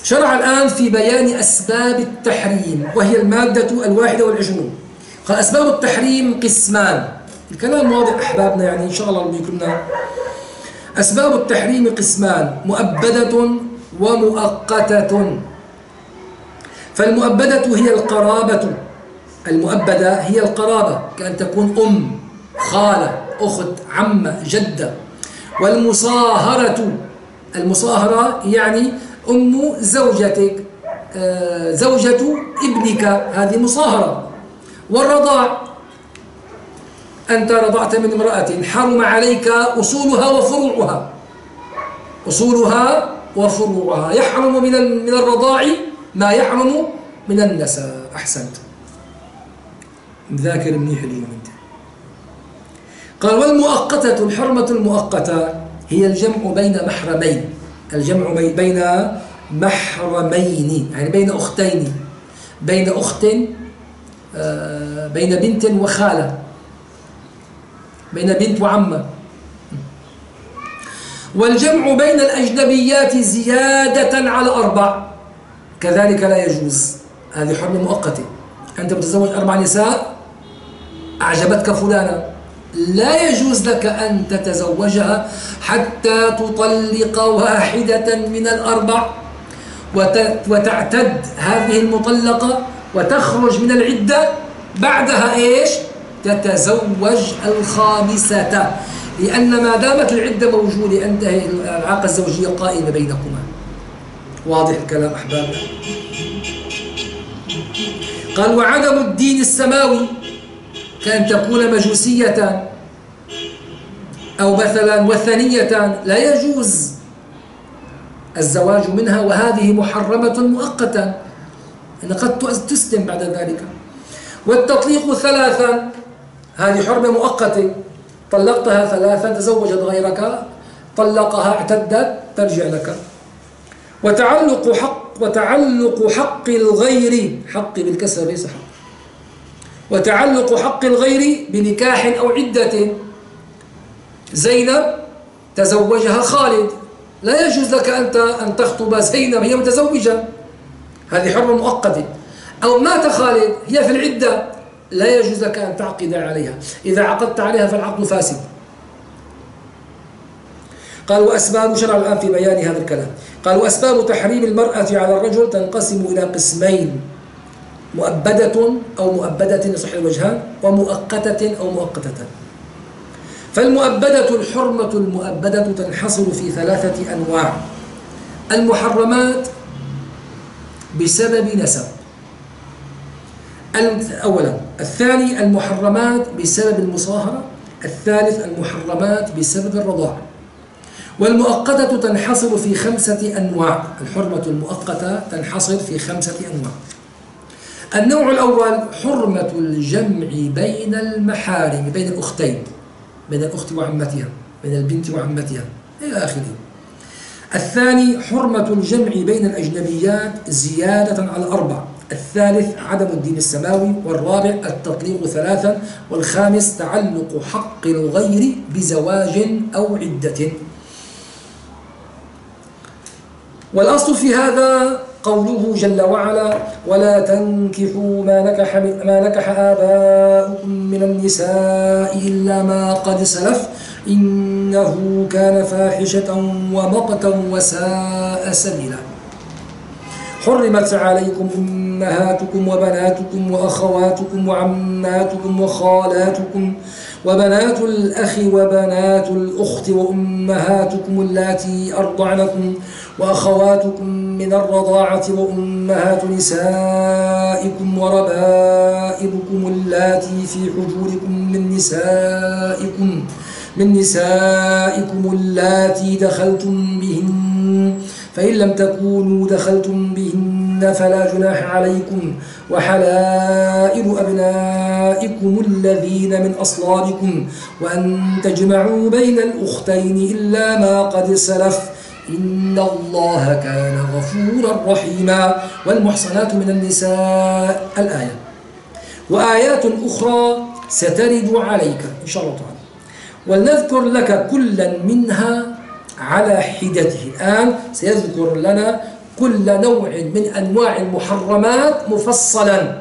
شرع الآن في بيان أسباب التحريم، وهي المادة 21. قال أسباب التحريم قسمان. الكلام واضح أحبابنا، يعني إن شاء الله بيكرمنا. أسباب التحريم قسمان: مؤبدة ومؤقتة. فالمؤبدة هي القرابة. المؤبدة هي القرابة، كأن تكون أم، خالة، أخت، عمة، جدة. والمصاهرة، المصاهرة يعني أم زوجتك، زوجة ابنك، هذه مصاهرة. والرضاع، أنت رضعت من امرأة حرم عليك أصولها وفروعها، أصولها وفروعها. يحرم من الرضاع ما يحرم من النسب. أحسنت، مذاكر منيح اليوم أنت. قال والمؤقتة، الحرمة المؤقتة هي الجمع بين محرمين. الجمع بين محرمين يعني بين أختين، بين أخت، بين بنت وخالة، بين بنت وعمة. والجمع بين الأجنبيات زيادة على 4 كذلك لا يجوز. هذه حرمة مؤقتة. أنت بتتزوج 4 نساء، أعجبتك فلانة، لا يجوز لك أن تتزوجها حتى تطلق واحدة من ال4 وتعتد هذه المطلقة وتخرج من العدة. بعدها إيش؟ تتزوج الخامسة، لأن ما دامت العدة موجودة انتهي العلاقة الزوجية قائمة بينكما. واضح الكلام أحبابنا؟ قال وعدم الدين السماوي، كأن تكون مجوسية أو مثلا وثنية، لا يجوز الزواج منها، وهذه محرمة مؤقتا، إن قد تسلم بعد ذلك. والتطليق 3، هذه حرمة مؤقتة، طلقتها 3 تزوجت غيرك، طلقها اعتدت ترجع لك. وتعلق حق الغير، حق بالكسر ليس حق، وتعلق حق الغير بنكاح أو عدة. زينب تزوجها خالد، لا يجوز لك أنت أن تخطب زينب هي متزوجة، هذه حرمة مؤقتة. أو مات خالد هي في العدة، لا يجوز لك أن تعقد عليها، إذا عقدت عليها فالعقد فاسد. قال وأسباب، شرع الآن في بيان هذا الكلام. قال وأسباب تحريم المرأة على الرجل تنقسم إلى قسمين: مؤبدة أو مؤبدة يصح الوجهان، ومؤقتة أو مؤقتة. فالمؤبدة، الحرمة المؤبدة تنحصر في 3 أنواع: المحرمات بسبب نسب أولا، الثاني المحرمات بسبب المصاهرة، الثالث المحرمات بسبب الرضاعة. والمؤقتة تنحصر في 5 أنواع. الحرمة المؤقتة تنحصر في 5 أنواع. النوع الأول حرمة الجمع بين المحارم، بين الأختين، بين الأخت وعمتها، بين البنت وعمتها إلى آخره. الثاني حرمة الجمع بين الأجنبيات زيادة على 4. الثالث عدم الدين السماوي. والرابع التطليق 3. والخامس تعلق حق الغير بزواج أو عدة. والأصل في هذا قوله جل وعلا: ولا تنكحوا ما نكح آباؤكم من النساء إلا ما قد سلف إنه كان فاحشة ومقتا وساء سبيلا. حرمت عليكم أمهاتكم وبناتكم وأخواتكم وعماتكم وخالاتكم وبنات الأخ وبنات الأخت وأمهاتكم اللاتي أرضعنكم وأخواتكم من الرضاعة وأمهات نسائكم وربائبكم اللاتي في حجوركم من نسائكم اللاتي دخلتم بهن، فإن لم تكونوا دخلتم بهن فلا جناح عليكم، وحلائل أبنائكم الذين من أصلابكم، وأن تجمعوا بين الأختين إلا ما قد سلف إن الله كان غفورا رحيما. والمحصنات من النساء الآية. وآيات أخرى سترد عليك إن شاء الله تعالى، ولنذكر لك كلا منها على حدته. الآن سيذكر لنا كل نوع من أنواع المحرمات مفصلا.